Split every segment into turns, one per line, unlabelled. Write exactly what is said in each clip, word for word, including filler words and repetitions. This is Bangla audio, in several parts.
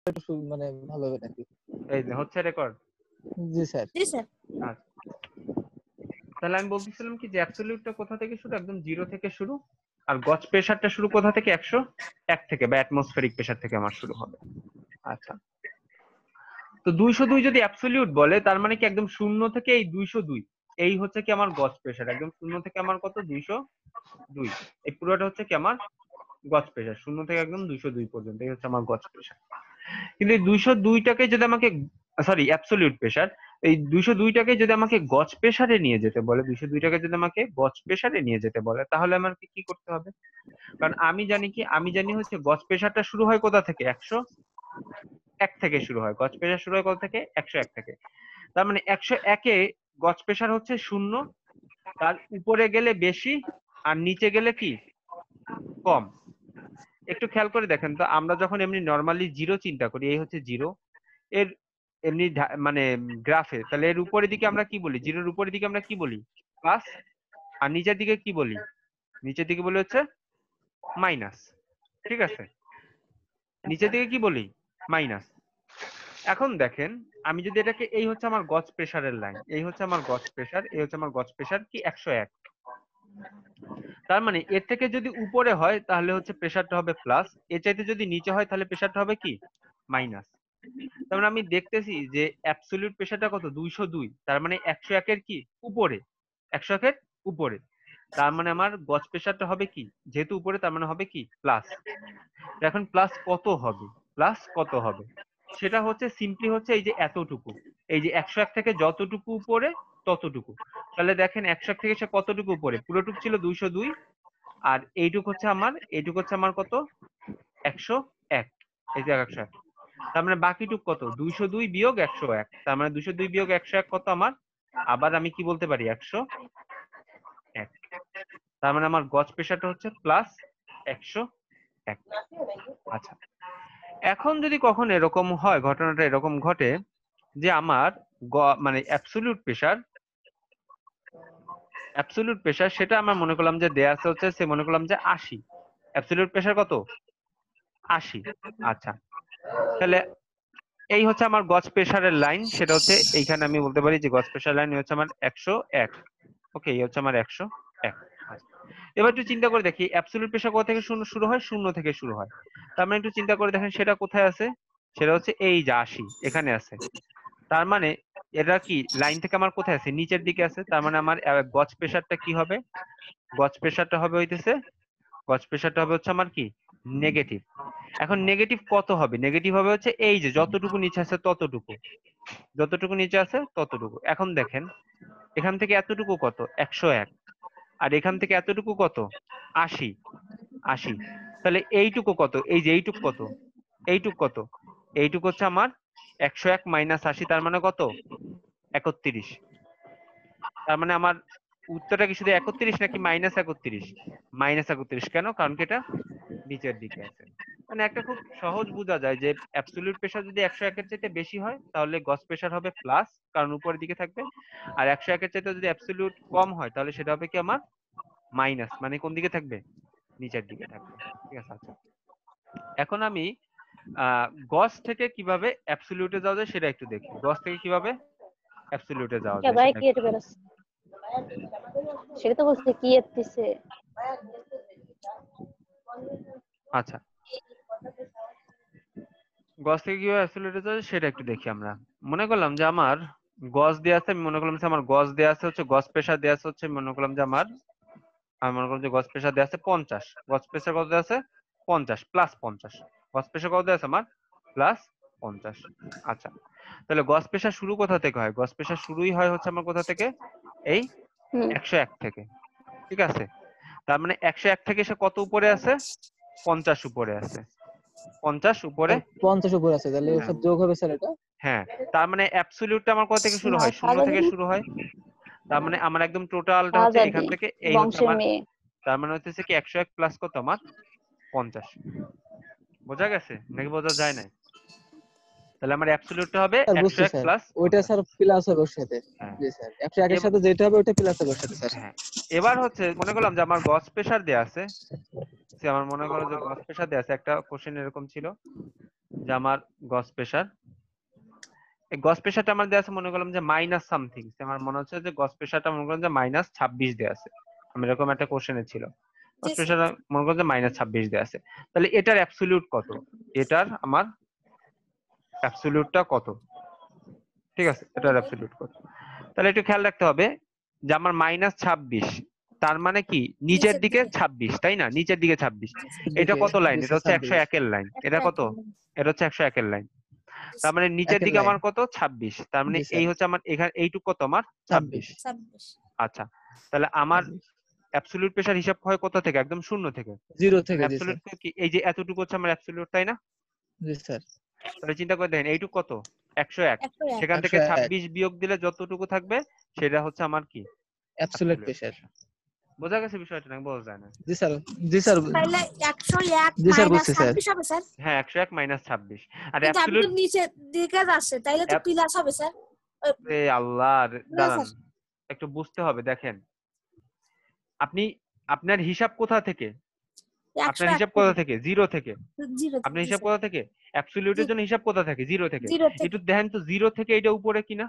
একটু মানে ভালো হবে নাকি?
এই যে হচ্ছে রেকর্ড।
জি স্যার।
জি স্যার।
আচ্ছা, তাহলে আমি বলতেছিলাম কি যে অ্যাবসলিউটটা কোথা থেকে শুরু, একদম জিরো থেকে শুরু, আর গজ প্রেসারটা শুরু কোথা থেকে, একশো এক থেকে বা অ্যাটমসফেরিক প্রেসার থেকে আমার শুরু হবে। আচ্ছা, তো দুইশো দুই যদি অ্যাবসলিউট বলে তার মানে কি একদম শূন্য থেকে এই দুইশো দুই এই হচ্ছে কি আমার গজ প্রেসার, একদম শূন্য থেকে আমার কত দুইশো দুই, এই পুরোটা হচ্ছে কি আমার গজ প্রেসার, শূন্য থেকে একদম দুইশো দুই পর্যন্ত এই হচ্ছে আমার গজ প্রেসার। কিন্তু এই দুইশো দুইটাকে যদি আমাকে, সরি অ্যাবসলিউট প্রেসার, এই দুইশো দুইটাকে যদি আমাকে গজ প্রেসারে নিয়ে যেতে বলে, দুইশো দুইটাকে যদি আমাকে গজ প্রেসারে নিয়ে যেতে বলে তাহলে আমাকে কি করতে হবে? কারণ আমি জানি কি, আমি জানি হচ্ছে গজ প্রেসারটা শুরু হয় কোথা থেকে, একশো এক থেকে শুরু হয়, গজ প্রেসার শুরু হয় কোথা থেকে, একশো এক থেকে। তার মানে একশো একে গজ প্রেসার হচ্ছে শূন্য, তার উপরে গেলে বেশি আর নিচে গেলে কি কম। একটু খেয়াল করে দেখেন তো, আমরা যখন এমনি নর্মালি জিরো চিন্তা করি, এই হচ্ছে জিরো, এর এমনি মানে গ্রাফে, তাহলে এর উপরের দিকে আমরা কি বলি, জিরোর উপরের দিকে আমরা কি বলি, প্লাস, আর নিচের দিকে কি বলি, নিচের দিকে বলি হচ্ছে মাইনাস। ঠিক আছে, নিচের দিকে কি বলি, মাইনাস। এখন দেখেন আমি যদি এটাকে, এই হচ্ছে আমার গজ প্রেসারের লাইন, এই হচ্ছে আমার গজ প্রেসার, এই হচ্ছে আমার গজ প্রেসার কি একশো এক। তার মানে এর থেকে যদি উপরে হয় তাহলে হচ্ছে প্রেসারটা হবে প্লাস, এর চাইতে যদি নিচে হয় তাহলে প্রেসারটা হবে কি মাইনাস। তার মানে আমি দেখতেছি যে অ্যাবসলিউট প্রেসারটা কত, দুইশো দুই, তার মানে একশো একের কি উপরে, একশো একের উপরে, তার মানে আমার গজ প্রেসারটা হবে কি, যেহেতু উপরে তার মানে হবে কি প্লাস। এখন প্লাস কত হবে, প্লাস কত হবে সেটা হচ্ছে সিম্পলি হচ্ছে এই যে এতটুকু, এই যে একশো এক থেকে যতটুকু উপরে ততটুকু। তাহলে দেখেন একশো এক থেকে সে কতটুকু উপরে, পুরোটুকু ছিল দুইশো দুই, আর এইটুকু হচ্ছে আমার, এইটুকু হচ্ছে আমার কত, একশো এক, এই যে একশো এক। তার মানে বাকিটুক কত, দুইশো দুই বিয়োগ একশো এক, তার মানে দুইশো দুই বিয়োগ একশো এক কত আমার, আবার আমি কি বলতে পারি, একশো এক। তার মানে আমার গজ প্রেসারটা হচ্ছে প্লাস একশো এক। আচ্ছা, এখন যদি কখন এরকম হয়, ঘটনাটা এরকম ঘটে যে আমার মানে অ্যাবসলিউট প্রেসার, অ্যাবসলিউট প্রেসার সেটা আমরা মনে করলাম যে দেয়া আছে হচ্ছে, সে মনে করলাম যে আশি, অ্যাবসলিউট প্রেসার কত, আশি। আচ্ছা, তাহলে এই হচ্ছে আমার গজ প্রেসারের লাইন, সেটা হচ্ছে এইখানে আমি বলতে পারি যে গজ প্রেসার লাইন হচ্ছে আমার একশো এক। ওকে, এই হচ্ছে আমার একশো এক। এবার একটু চিন্তা করে দেখি অ্যাবসলিউট প্রেসার কোথা থেকে শূন্য শুরু হয়, শূন্য থেকে শুরু হয়। তার মানে একটু চিন্তা করে দেখেন সেটা কোথায় আছে, সেটা হচ্ছে এই যে আশি এখানে আছে। তার মানে এটা কি লাইন থেকে আমার কোথায় আছে, নিচের দিকে আছে। তার মানে আমার গজ প্রেসারটা কি হবে, গজ প্রেসারটা হবে হইতেছে, গজ প্রেসারটা হবে হচ্ছে আমার কি নেগেটিভ। এখন নেগেটিভ কত হবে, নেগেটিভ হবে হচ্ছে এই যে যতটুকু নিচে আছে ততটুকু, যতটুকু নিচে আছে ততটুকু। এখন দেখেন এখান থেকে এতটুকু কত, একশো এক, আর এখান থেকে এতটুকু কত, আশি, আশি। তাহলে এইটুকু কত, এই যে এইটুকু কত, এইটুক কত, এইটুক হচ্ছে আমার একশো এক মাইনাস আশি, তার মানে কত, একত্রিশ। তার মানে আমার উত্তরটা কি শুধু একত্রিশ নাকি মাইনাস একত্রিশ, মাইনাস একত্রিশ। কেন, কারণ কি এটা নিচের দিকে আছে। মানে একটা খুব সহজ বোঝা যায় যে অ্যাবসলিউট প্রেসার যদি একশো একের চাইতে বেশি হয় তাহলে গজ প্রেসার হবে প্লাস, কারণ উপরের দিকে থাকবে। আর একশো একের চাইতে যদি অ্যাবসলিউট কম হয় তাহলে সেটা হবে কি আমার মাইনাস, মানে কোন দিকে থাকবে, নিচের দিকে থাকবে। ঠিক আছে, আচ্ছা এখন আমি আহ গজ থেকে কিভাবে অ্যাবসলিউটে যাওয়া যায় সেটা একটু দেখি, গজ থেকে কিভাবে অ্যাবসলিউটে যাওয়া যায়
ভাই
সেটা
কি
একটু
এটা
দেখি।
বেরোস, সেটা তো বলছে কি এতিছে।
আচ্ছা, গজ থেকে কিভাবে অ্যাবসলিউটে যাওয়া যায় সেটা একটু দেখি। আমরা মনে করলাম যে আমার গজ দেওয়া আছে, আমি মনে করলাম যে আমার গজ দেওয়া আছে হচ্ছে, গজ প্রেসার দেওয়া আছে হচ্ছে, মনে করলাম যে আমার, আমি মনে করলাম যে গজ প্রেসার দেওয়া আছে পঞ্চাশ, গজ প্রেসার কত দেওয়া আছে, পঞ্চাশ প্লাস পঞ্চাশ, গজ প্রেসার কত দেওয়া আছে আমার, প্লাস পঞ্চাশ। আচ্ছা, তাহলে গজ প্রেসার শুরু কোথা থেকে হয়, গজ প্রেসার শুরুই হয় হচ্ছে আমার কোথা থেকে, এই
হুম।
একশো এক থেকে। ঠিক আছে, তার মানে একশো এক থেকে সে কত উপরে আছে, পঞ্চাশ উপরে আছে, পঞ্চাশ উপরে।
পঞ্চাশ উপরে আছে, তাহলে
হ্যাঁ
সব যোগ হবে স্যার এটা।
হ্যাঁ, তার মানে অ্যাবসলিউটটা আমার কোথা থেকে শুরু
না
হয়, শূন্য থেকে
সারাদিন
শুরু হয়। তার মানে আমার একদম টোটালটা হচ্ছে এখান
আজাদি
থেকে এই হচ্ছে
বংশের
আমার,
মেয়ে।
তার মানে হচ্ছে কি একশো এক প্লাস কত আমার পঞ্চাশ। বোঝা গেছে নাকি বোঝা যায় না? তাহলে আমার অ্যাবসলিউটটা হবে
স্যার বুঝছি
একশো এক
স্যার,
প্লাস
ওইটা স্যার প্লাস হবে ওর সাথে।
হ্যাঁ
জি স্যার, একশো এক এর
এব-
সাথে যেটা হবে ওইটা প্লাস হবে ওর সাথে স্যার।
হ্যাঁ এবার হচ্ছে মনে করলাম যে আমার গজ প্রেসার দেয়া আছে, যে আমার মনে করো যে গজ প্রেসার দেয়া আছে, একটা কোশ্চেন এরকম ছিল যে আমার গজ প্রেসার, এই গজ প্রেসারটা আমার দেয়া আছে মনে করলাম যে মাইনাস সামথিং, আমার মনে হচ্ছে যে গজ প্রেসারটা মনে করলাম যে মাইনাস ছাব্বিশ দেয়া আছে, আমি এরকম একটা কোশ্চেনে ছিল গজ প্রেসার মনে করলাম যে মাইনাস ছাব্বিশ দেয়া আছে। তাহলে এটার অ্যাবসলিউট কত, এটার আমার অ্যাবসলিউটটা কত, ঠিক আছে, এটার অ্যাবসলিউট কত। তাহলে একটু খেয়াল রাখতে হবে যে আমার মাইনাস ছাব্বিশ, তার মানে কি নিচের দিকে ছাব্বিশ, তাই না, নিচের দিকে ছাব্বিশ। এটা কত লাইন,
জি
এটা
স্যার
হচ্ছে একশো
ছাব্বিশ।
এক এর লাইন, এটা কত, এটা হচ্ছে একশো এক এর লাইন, তার মানে নিচের
একের
দিকে
লাইন।
আমার কত ছাব্বিশ, তার মানে
জি স্যার
এই হচ্ছে আমার এখানে এইটুকু কত আমার ছাব্বিশ।
ছাব্বিশ।
আচ্ছা তাহলে আমার
ছাব্বিশ
অ্যাবসলিউট প্রেসার হিসাব হয় কোথা থেকে, একদম শূন্য থেকে।
জিরো থেকে। জি স্যার।
অ্যাবসলিউট কি এই যে এতটুকু হচ্ছে আমার অ্যাবসলিউট, তাই না?
জি স্যার
তাহলে চিন্তা করে দেখেন এইটুকু কত, একশো এক, সেখান
একশো
থেকে
এক
ছাব্বিশ বিয়োগ দিলে যতটুকু থাকবে সেটা হচ্ছে আমার কি
অ্যাবসলিউট
অ্যাবসলিউট
প্রেসার।
প্রেসার। বোঝা গেছে বিষয়টা নাকি বোঝা যায় না?
জি স্যার। জি স্যার।
তাহলে একশো এক
জি স্যার
মাইনাস
বুঝছি স্যার।
ছাব্বিশ হবে স্যার।
হ্যাঁ একশো এক মাইনাস ছাব্বিশ, আর
কিন্তু আমি তো
অ্যাবসলিউট
নিচে দিকে যাচ্ছে, তাইলে তো প্লাস হবে স্যার।
এ আল্লাহ,
না
দাঁড়ান
স্যার,
একটু বুঝতে হবে। দেখেন আপনি আপনার হিসাব কোথা থেকে,
একশো
আপনার
এক
হিসাব কোথা থেকে, জিরো থেকে।
জিরো
আপনার
জি
হিসাব
স্যার,
কোথা থেকে, অ্যাবসলিউটের জন্য হিসাব কোথা থেকে, জিরো থেকে।
জিরো
একটু
থেকে
দেখেন তো জিরো থেকে এটা উপরে কিনা,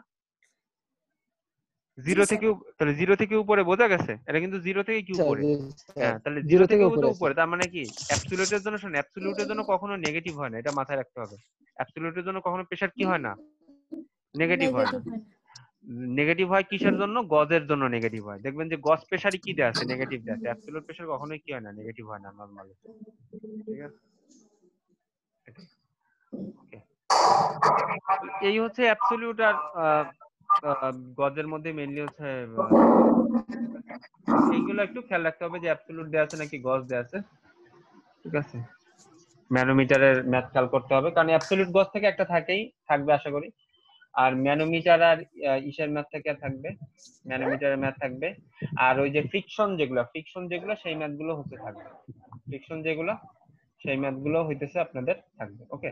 জি
জিরো
স্যার।
থেকে উপ- তাহলে জিরো থেকে উপরে, বোঝা গেছে, এটা কিন্তু জিরো থেকে কি
স্যার
উপরে।
জি স্যার
হ্যাঁ তাহলে জিরো
জিরো
থেকে
থেকে
তো
উপরে আছে।
উপরে, তার মানে কি অ্যাবসলিউটের জন্য, শোন অ্যাবসলিউটের জন্য কখনো নেগেটিভ হয় না, এটা মাথায় রাখতে হবে। অ্যাবসলিউটের জন্য কখনো প্রেসার কি হয় না, নেগেটিভ হয় না।
নেগেটিভ হয় না।
নেগেটিভ হয় কিসের জন্য, গজের জন্য নেগেটিভ হয়। দেখবেন যে গজ প্রেসারই কি দেয়া আছে, নেগেটিভ দেয়া আছে। অ্যাবসলিউট প্রেসার কখনোই কি হয় না, নেগেটিভ হয় না নরমালি, ঠিক আছে। এটাই। ওকে, এই হচ্ছে অ্যাবসলিউট আর আহ, আহ, গজের মধ্যে মেইনলি হচ্ছে আহ, ঠিক আছে? এইগুলো একটু খেয়াল রাখতে হবে যে অ্যাবসলিউট দেয়া আছে নাকি গজ দেয়া আছে, ঠিক আছে। ম্যানোমিটারের ম্যাথ খেয়াল করতে হবে, কারণ অ্যাবসলিউট গজ থেকে একটা থাকেই থাকবে আশা করি, আর ম্যানোমিটার আর আহ, ইসের ম্যাথ থেকে থাকবে, ম্যানোমিটারের ম্যাথ থাকবে। আর ওই যে ফ্রিকশন যেগুলো, ফ্রিকশন যেগুলো সেই ম্যাথ গুলো হতে থাকবে, ফ্রিকশন যেগুলো সেই ম্যাথ গুলো হইতেছে আপনাদের থাকবে। ওকে,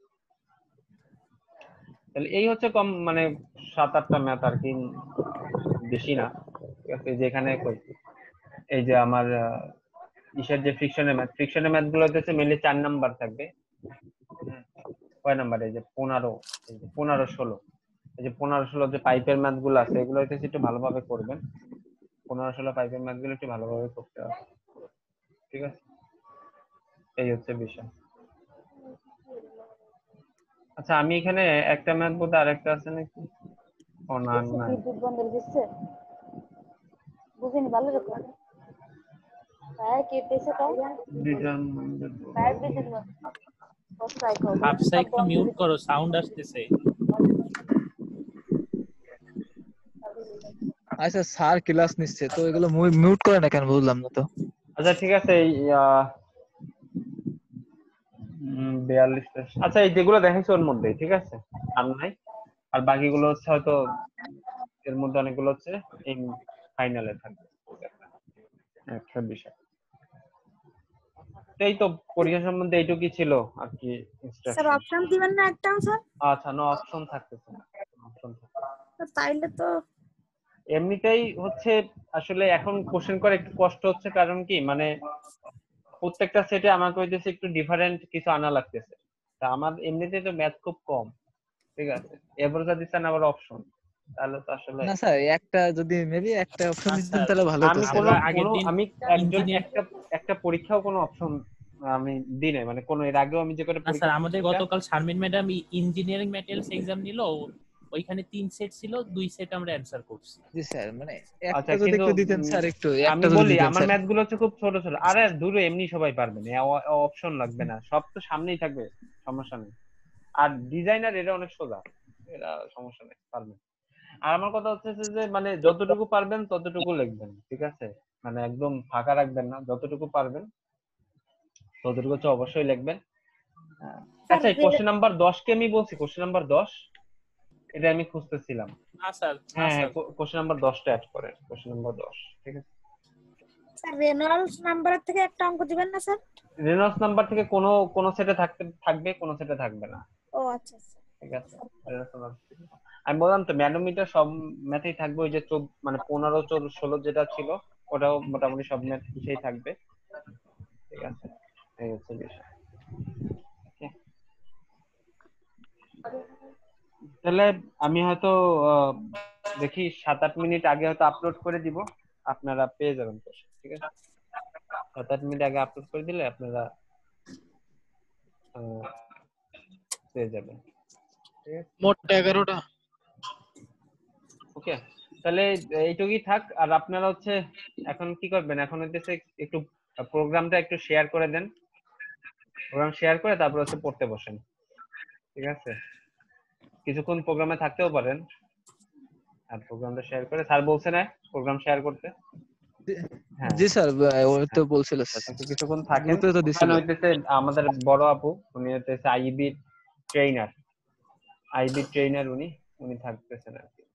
তাহলে এই হচ্ছে কম মানে সাত আটটা ম্যাথ আর কি, বেশি না, ঠিক আছে। যেখানে এই যে আমার আহ, ইসের যে ফ্রিকশনের ম্যাথ, ফ্রিকশনের ম্যাথ গুলো হচ্ছে মেনলি চার নাম্বার থাকবে। হ্যাঁ, কয় নাম্বার, এই যে পনেরো, এই যে পনেরো ষোলো, এই যে পনেরো ষোলো যে পাইপের ম্যাথ গুলো আছে এগুলো হচ্ছে একটু ভালোভাবে করবেন। পনেরো ষোলো পাইপের ম্যাথ গুলো একটু ভালোভাবে করতে হবে, ঠিক আছে। এই হচ্ছে বিষয়। আচ্ছা আমি এখানে একটা ম্যাথ বোধ আরেকটা আছে নাকি, ও না নাই।
বিদ্যুৎ বন্ধ দিচ্ছে, বুঝিনি ভালো রকম। হ্যাঁ কেটেছে তো, হ্যাঁ বিদ্যুৎ বন্ধ।
হাফসা একটু মিউট করো, সাউন্ড আসতেছে।
আচ্ছা স্যার ক্লাস নিচ্ছে তো এগুলো মিউট করে না কেন বুঝলাম না তো।
আচ্ছা ঠিক আছে, এই আহ, উম, বিয়াল্লিশ। আচ্ছা এই যেগুলো দেখাইছো ওর মধ্যে, ঠিক আছে, আর নাই। আর বাকিগুলো হচ্ছে হয়তো এর মধ্যে অনেকগুলো হচ্ছে এই ফাইনালে থাকবে, একটা বিষয়। এই তো পরীক্ষা সম্বন্ধে এইটুকুই ছিল আর কি
স্যার
ইনস্ট্রাকশন।
অপশন দিবেন না একটাও স্যার?
আচ্ছা নো অপশন থাকতেছে না, অপশন
তাইলে তো
এমনিতেই হচ্ছে। আসলে এখন কোশ্চেন করে একটু কষ্ট হচ্ছে, কারণ কি মানে প্রত্যেকটা সেটে আমাকে হইতেছে একটু ডিফারেন্ট কিছু আনা লাগতেছে। তা আমার এমনিতেই তো ম্যাথ খুব কম, ঠিক আছে, এরপর যদি দিচ্ছেন আবার অপশন, তাহলে তো আসলে
না স্যার একটা যদি মেবি একটা অপশন
না
দিতেন
স্যার,
তাহলে ভালো হতো
আমি
স্যার।
কোনো
আমরা আগের
কোনো
দিন
আমি একজন
ইঞ্জিনিয়ার,
একটা একটা পরীক্ষাও কোনো অপশন আমি দিই নাই, মানে কোনো এর আগেও আমি যে কটা
না স্যার
পরীক্ষা
আমাদের
দিয়েছি,
গতকাল Sharmin madam engineering materials exam নিল, ওইখানে তিন সেট ছিল, দুই সেট আমরা অ্যানসার করছি।
জি স্যার মানে
আচ্ছা
একটা যদি
কিন্তু
একটু দিতেন
উম,
স্যার, একটু
আমি
একটা যদি
বলি
দিতেন
আমার
স্যার।
ম্যাথ গুলো হচ্ছে খুব ছোট ছোট, আরে দূরে এমনি সবাই পারবে না, অপশন লাগবে না, সব তো সামনেই থাকবে, সমস্যা নেই। আর ডিজাইনার এরা অনেক সোজা, এরা সমস্যা নেই, পারবেন। আর আমার কথা হচ্ছে যে মানে যতটুকু পারবেন ততটুকু লিখবেন, ঠিক আছে, মানে একদম ফাঁকা রাখবেন না, যতটুকু পারবেন ততটুকু হচ্ছে অবশ্যই লিখবেন। আহ,
স্যার
আচ্ছা এই কোশ্চেন নাম্বার দশ কে আমি বলছি, কোশ্চেন নাম্বার দশ এটা আমি খুঁজতেছিলাম।
না স্যার, না
হ্যাঁ হ্যাঁ
স্যার,
কোশ্চেন নাম্বার দশটা অ্যাড করেন, কোশ্চেন নাম্বার দশ, ঠিক আছে।
স্যার রেনল্ডস নাম্বারের থেকে একটা অঙ্ক দিবেন না স্যার?
রেনল্ডস নাম্বার থেকে কোনো কোনো সেটে থাকতে থাকবে, কোনো সেটে থাকবে না।
ও আচ্ছা আচ্ছা।
ঠিক আছে। আমি বললাম তো ম্যানোমিটার সব ম্যাথেই থাকবে, ওই যে চোদ্দ মানে পনেরো চোদ্দ ষোলো যেটা ছিল ওটাও মোটামুটি সব ম্যাথ সেই থাকবে। ঠিক আছে, এই হচ্ছে বিষয়। Okay? তাহলে আমি হয়তো আহ, দেখি সাত আট মিনিট আগে হয়তো আপলোড করে দিব, আপনারা পেয়ে যাবেন তো। ঠিক আছে, সাত আট মিনিট আগে আপলোড করে দিলে আপনারা আহ, পেয়ে যাবেন। ঠিক আছে,
মোট এগারোটা।
ওকে, তাহলে এইটুকুই থাক। আর আপনারা হচ্ছে এখন কি করবেন, এখন হচ্ছে একটু প্রোগ্রামটা একটু শেয়ার করে দেন, প্রোগ্রাম শেয়ার করে তারপর হচ্ছে পড়তে বসেন। ঠিক আছে, কিছুক্ষণ প্রোগ্রামে থাকতেও পারেন, আর প্রোগ্রামটা শেয়ার করে স্যার বলছে না প্রোগ্রাম শেয়ার করতে। হ্যাঁ
জি স্যার, ওই তো বলছিল
আচ্ছা, তো কিছুক্ষণ থাকেন।
গ্রুপে তো দিছিল।
ওখানে হইতেছে আমাদের বড় আপু, উনি হইতেছে আইবি ট্রেইনার, আইবি ট্রেইনার উনি উনি থাকতেছেন আর কি,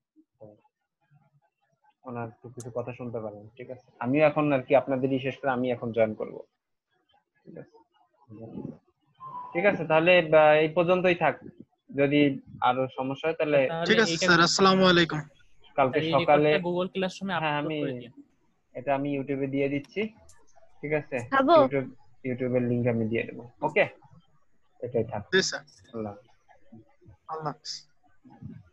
ওনার তো কিছু কথা শুনতে পারেন। ঠিক আছে, আমিও এখন আর কি আপনাদেরই শেষ করে আমি এখন জয়েন করব। ঠিক আছে, ঠিক আছে, তাহলে আহ, এই পর্যন্তই থাক। যদি আরো সমস্যা হয় তাহলে
তাহলে
ঠিক আছে
এইটা
স্যার, আসসালামু আলাইকুম।
কালকে
এই
সকালে,
রিপোর্টটা গুগল ক্লাসরুমে
হ্যাঁ
আপলোড
আমি
করে দিন।
এটা আমি ইউটিউবে দিয়ে দিচ্ছি। ঠিক আছে,
খাবো?
ইউটিউব ইউটিউবের লিংক আমি দিয়ে দেবো। ওকে, এটাই থাক।
জি স্যার,
আল্লাহ হাফেজ।
আল্লাহ হাফেজ।